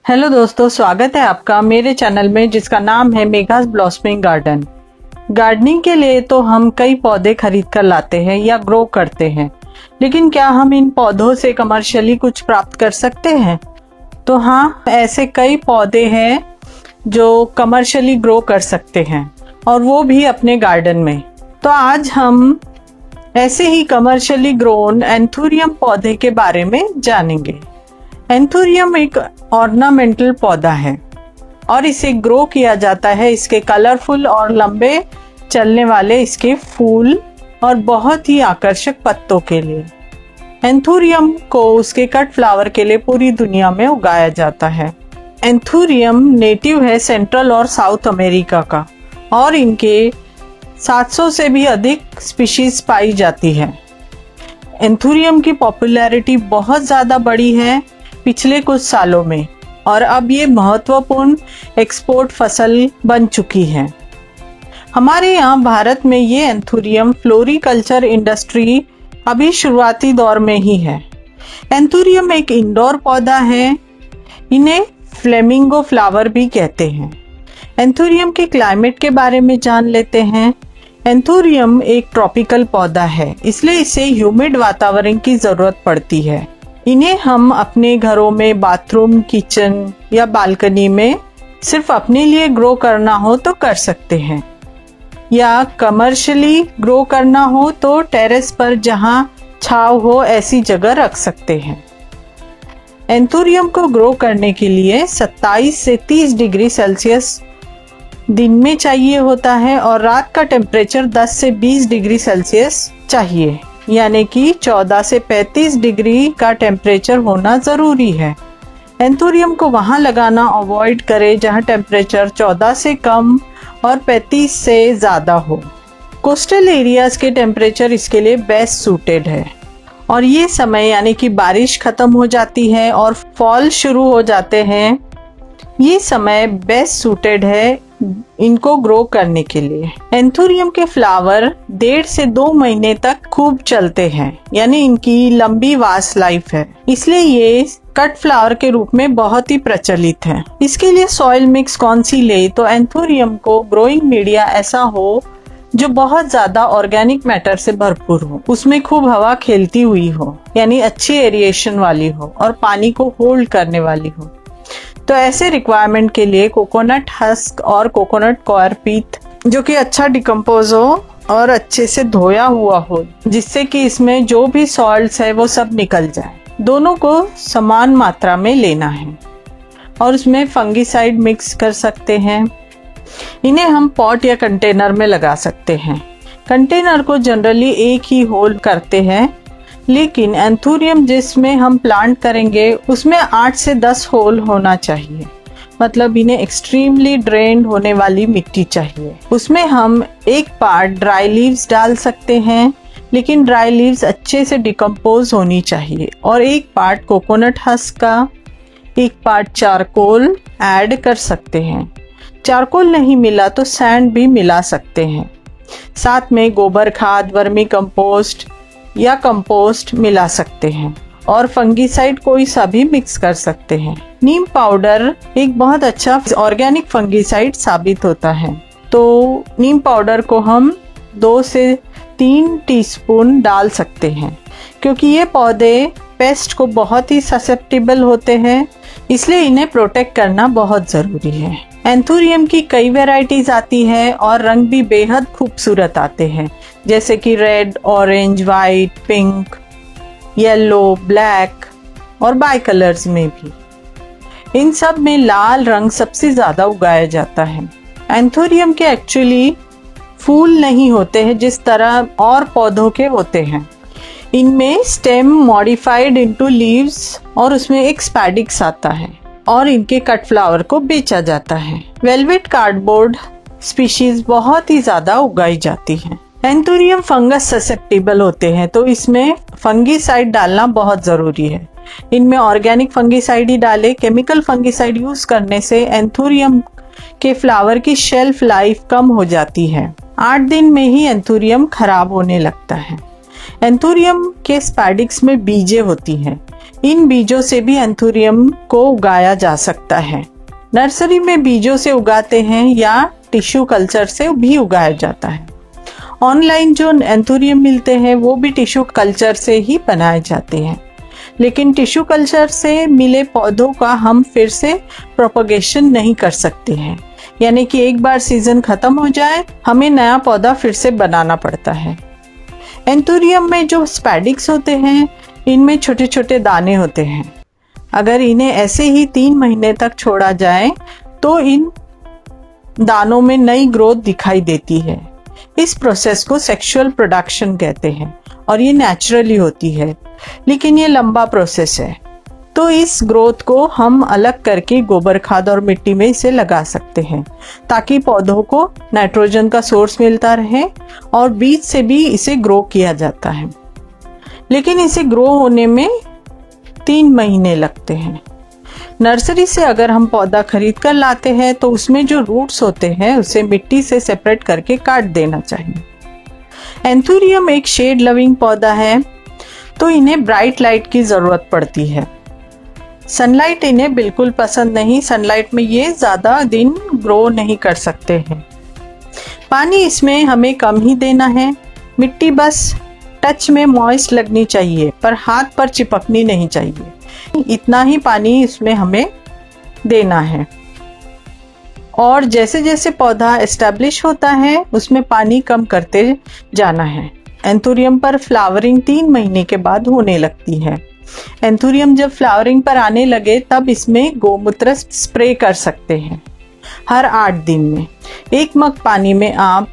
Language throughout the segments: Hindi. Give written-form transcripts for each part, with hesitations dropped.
हेलो दोस्तों, स्वागत है आपका मेरे चैनल में जिसका नाम है मेघास ब्लॉसमिंग गार्डन। गार्डनिंग के लिए तो हम कई पौधे खरीद कर लाते हैं या ग्रो करते हैं, लेकिन क्या हम इन पौधों से कमर्शियली कुछ प्राप्त कर सकते हैं? तो हाँ, ऐसे कई पौधे हैं जो कमर्शियली ग्रो कर सकते हैं और वो भी अपने गार्डन में। तो आज हम ऐसे ही कमर्शियली ग्रोन एंथूरियम पौधे के बारे में जानेंगे। एंथूरियम एक ऑर्नामेंटल पौधा है और इसे ग्रो किया जाता है इसके कलरफुल और लंबे चलने वाले इसके फूल और बहुत ही आकर्षक पत्तों के लिए। एंथूरियम को उसके कट फ्लावर के लिए पूरी दुनिया में उगाया जाता है। एंथूरियम नेटिव है सेंट्रल और साउथ अमेरिका का और इनके 700 से भी अधिक स्पीशीज पाई जाती है। एंथूरियम की पॉपुलैरिटी बहुत ज़्यादा बढ़ी है पिछले कुछ सालों में और अब ये महत्वपूर्ण एक्सपोर्ट फसल बन चुकी है। हमारे यहाँ भारत में ये एंथूरियम फ्लोरिकल्चर इंडस्ट्री अभी शुरुआती दौर में ही है। एंथूरियम एक इंडोर पौधा है, इन्हें फ्लेमिंगो फ्लावर भी कहते हैं। एंथूरियम के क्लाइमेट के बारे में जान लेते हैं। एंथूरियम एक ट्रॉपिकल पौधा है, इसलिए इसे ह्यूमिड वातावरण की जरूरत पड़ती है। इन्हें हम अपने घरों में बाथरूम, किचन या बालकनी में सिर्फ अपने लिए ग्रो करना हो तो कर सकते हैं, या कमर्शियली ग्रो करना हो तो टेरेस पर जहां छांव हो ऐसी जगह रख सकते हैं। एंथूरियम को ग्रो करने के लिए 27 से 30 डिग्री सेल्सियस दिन में चाहिए होता है और रात का टेम्परेचर 10 से 20 डिग्री सेल्सियस चाहिए, यानी कि 14 से 35 डिग्री का टेम्परेचर होना जरूरी है। एंथूरियम को वहां लगाना अवॉइड करें जहां टेम्परेचर 14 से कम और 35 से ज़्यादा हो। कोस्टल एरियाज के टेम्परेचर इसके लिए बेस्ट सूटेड है और ये समय यानी कि बारिश खत्म हो जाती है और फॉल शुरू हो जाते हैं, ये समय बेस्ट सूटेड है इनको ग्रो करने के लिए। एंथूरियम के फ्लावर 1.5 से 2 महीने तक खूब चलते हैं, यानी इनकी लंबी वास्ट लाइफ है, इसलिए ये कट फ्लावर के रूप में बहुत ही प्रचलित है। इसके लिए सॉइल मिक्स कौन सी ले, तो एंथूरियम को ग्रोइंग मीडिया ऐसा हो जो बहुत ज्यादा ऑर्गेनिक मैटर से भरपूर हो, उसमें खूब हवा खेलती हुई हो, यानी अच्छी एरिएशन वाली हो और पानी को होल्ड करने वाली हो। तो ऐसे रिक्वायरमेंट के लिए कोकोनट हस्क और कोकोनट कॉयर पीट जो कि अच्छा डिकम्पोज हो और अच्छे से धोया हुआ हो, जिससे कि इसमें जो भी सॉल्ट्स है वो सब निकल जाए, दोनों को समान मात्रा में लेना है और उसमें फंगीसाइड मिक्स कर सकते हैं। इन्हें हम पॉट या कंटेनर में लगा सकते हैं। कंटेनर को जनरली एक ही होल करते हैं, लेकिन एंथूरियम जिसमें हम प्लांट करेंगे उसमें 8 से 10 होल होना चाहिए, मतलब इन्हें एक्सट्रीमली ड्रेन्ड होने वाली मिट्टी चाहिए। उसमें हम एक पार्ट ड्राई लीव्स डाल सकते हैं, लेकिन ड्राई लीव्स अच्छे से डिकम्पोज होनी चाहिए, और एक पार्ट कोकोनट हस्क का, एक पार्ट चारकोल ऐड कर सकते हैं। चारकोल नहीं मिला तो सैंड भी मिला सकते हैं। साथ में गोबर खाद, वर्मी कंपोस्ट या कंपोस्ट मिला सकते हैं और फंगीसाइड कोई सा भी मिक्स कर सकते हैं। नीम पाउडर एक बहुत अच्छा ऑर्गेनिक फंगीसाइड साबित होता है, तो नीम पाउडर को हम 2 से 3 टीस्पून डाल सकते हैं, क्योंकि ये पौधे पेस्ट को बहुत ही ससेप्टेबल होते हैं, इसलिए इन्हें प्रोटेक्ट करना बहुत ज़रूरी है। एंथूरियम की कई वैरायटीज आती है और रंग भी बेहद खूबसूरत आते हैं, जैसे कि red, orange, white, pink, yellow, black और बाई कलर्स में भी। इन सब में लाल रंग सबसे ज़्यादा उगाया जाता है। एंथूरियम के एक्चुअली फूल नहीं होते हैं जिस तरह और पौधों के होते हैं। इनमें स्टेम मॉडिफाइड इनटू लीव्स और उसमें एक स्पैडिक्स आता है और इनके कट फ्लावर को बेचा जाता है। वेलवेट कार्डबोर्ड स्पीशीज बहुत ही ज्यादा उगाई जाती है। एंथूरियम फंगस ससेप्टेबल होते हैं, तो इसमें फंगीसाइड डालना बहुत जरूरी है। इनमें ऑर्गेनिक फंगीसाइड ही डालें। केमिकल फंगीसाइड यूज करने से एंथूरियम के फ्लावर की शेल्फ लाइफ कम हो जाती है। 8 दिन में ही एंथूरियम खराब होने लगता है। एंथूरियम के स्पैडिक्स में बीजें होती हैं। इन बीजों से भी एंथुरियम को उगाया जा सकता है। नर्सरी में बीजों से उगाते हैं या टिश्यू कल्चर से भी उगाया जाता है। ऑनलाइन जो एंथुरियम मिलते हैं वो भी टिश्यू कल्चर से ही बनाए जाते हैं, लेकिन टिश्यू कल्चर से मिले पौधों का हम फिर से प्रोपगेशन नहीं कर सकते हैं, यानी कि एक बार सीजन खत्म हो जाए हमें नया पौधा फिर से बनाना पड़ता है। एंथुरियम में जो स्पैडिक्स होते हैं इनमें छोटे छोटे दाने होते हैं। अगर इन्हें ऐसे ही 3 महीने तक छोड़ा जाए तो इन दानों में नई ग्रोथ दिखाई देती है। इस प्रोसेस को सेक्सुअल प्रोडक्शन कहते हैं और ये नेचुरली होती है, लेकिन ये लंबा प्रोसेस है। तो इस ग्रोथ को हम अलग करके गोबर खाद और मिट्टी में इसे लगा सकते हैं ताकि पौधों को नाइट्रोजन का सोर्स मिलता रहे, और बीज से भी इसे ग्रो किया जाता है। लेकिन इसे ग्रो होने में 3 महीने लगते हैं। नर्सरी से अगर हम पौधा खरीद कर लाते हैं तो उसमें जो रूट्स होते हैं उसे मिट्टी से सेपरेट करके काट देना चाहिए। एंथुरियम एक शेड लविंग पौधा है, तो इन्हें ब्राइट लाइट की ज़रूरत पड़ती है। सनलाइट इन्हें बिल्कुल पसंद नहीं, सनलाइट में ये ज़्यादा दिन ग्रो नहीं कर सकते हैं। पानी इसमें हमें कम ही देना है। मिट्टी बस टच में मॉइस्ट लगनी चाहिए, पर हाथ पर चिपकनी नहीं चाहिए। इतना ही पानी इसमें हमें देना है, और जैसे जैसे पौधा एस्टैब्लिश होता है उसमें पानी कम करते जाना है। एंथुरियम पर फ्लावरिंग 3 महीने के बाद होने लगती है। एंथुरियम जब फ्लावरिंग पर आने लगे तब इसमें गोमूत्र स्प्रे कर सकते हैं। हर 8 दिन में 1 मग पानी में आप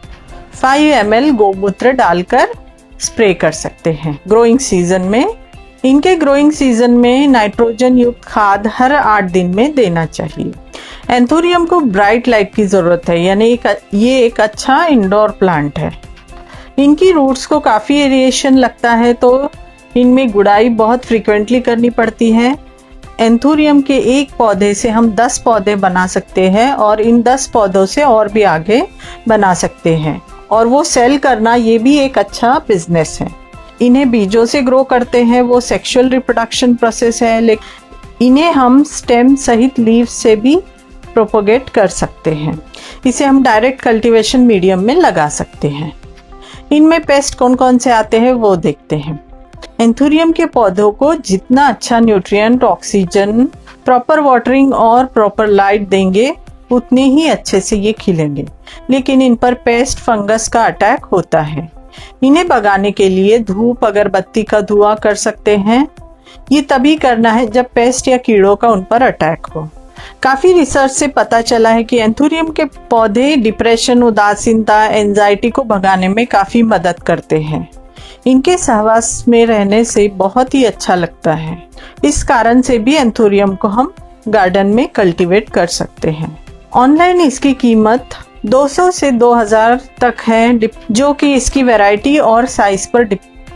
5 ml गोमूत्र डालकर स्प्रे कर सकते हैं। ग्रोइंग सीजन में इनके ग्रोइंग सीजन में नाइट्रोजन युक्त खाद हर 8 दिन में देना चाहिए। एंथुरियम को ब्राइट लाइट की ज़रूरत है, यानी ये एक अच्छा इंडोर प्लांट है। इनकी रूट्स को काफ़ी एरिएशन लगता है, तो इनमें गुड़ाई बहुत फ्रीक्वेंटली करनी पड़ती है। एंथुरियम के एक पौधे से हम 10 पौधे बना सकते हैं, और इन 10 पौधों से और भी आगे बना सकते हैं, और वो सेल करना ये भी एक अच्छा बिजनेस है। इन्हें बीजों से ग्रो करते हैं, वो सेक्सुअल रिप्रोडक्शन प्रोसेस है, लेकिन इन्हें हम स्टेम सहित लीव्स से भी प्रोपोगेट कर सकते हैं। इसे हम डायरेक्ट कल्टीवेशन मीडियम में लगा सकते हैं। इनमें पेस्ट कौन कौन से आते हैं वो देखते हैं। एंथुरियम के पौधों को जितना अच्छा न्यूट्रिएंट, ऑक्सीजन, प्रॉपर वाटरिंग और प्रॉपर लाइट देंगे उतने ही अच्छे से ये खिलेंगे, लेकिन इन पर पेस्ट, फंगस का अटैक होता है। इन्हें भगाने के लिए धूप, अगरबत्ती का धुआं कर सकते हैं। ये तभी करना है जब पेस्ट या कीड़ों का उन पर अटैक हो। काफ़ी रिसर्च से पता चला है कि एंथुरियम के पौधे डिप्रेशन, उदासीनता, एंजाइटी को भगाने में काफ़ी मदद करते हैं। इनके सहवास में रहने से बहुत ही अच्छा लगता है। इस कारण से भी एंथुरियम को हम गार्डन में कल्टीवेट कर सकते हैं। ऑनलाइन इसकी कीमत 200 से 2000 तक है, जो कि इसकी वैरायटी और साइज पर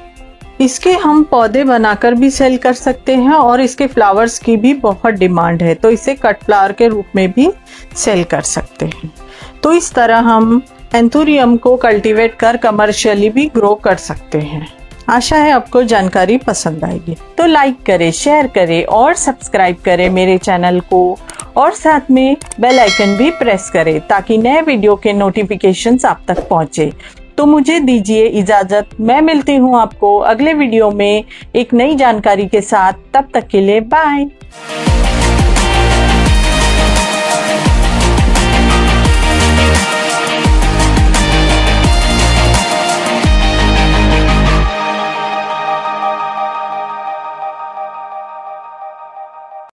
इसके हम पौधे बनाकर भी सेल कर सकते हैं, और इसके फ्लावर्स की भी बहुत डिमांड है, तो इसे कट फ्लावर के रूप में भी सेल कर सकते हैं। तो इस तरह हम एंथुरियम को कल्टीवेट कर कमर्शियली भी ग्रो कर सकते हैं। आशा है आपको जानकारी पसंद आएगी, तो लाइक करें, शेयर करें और सब्सक्राइब करें मेरे चैनल को, और साथ में बेल आइकन भी प्रेस करें ताकि नए वीडियो के नोटिफिकेशंस आप तक पहुंचे। तो मुझे दीजिए इजाज़त, मैं मिलती हूं आपको अगले वीडियो में एक नई जानकारी के साथ। तब तक के लिए बाय।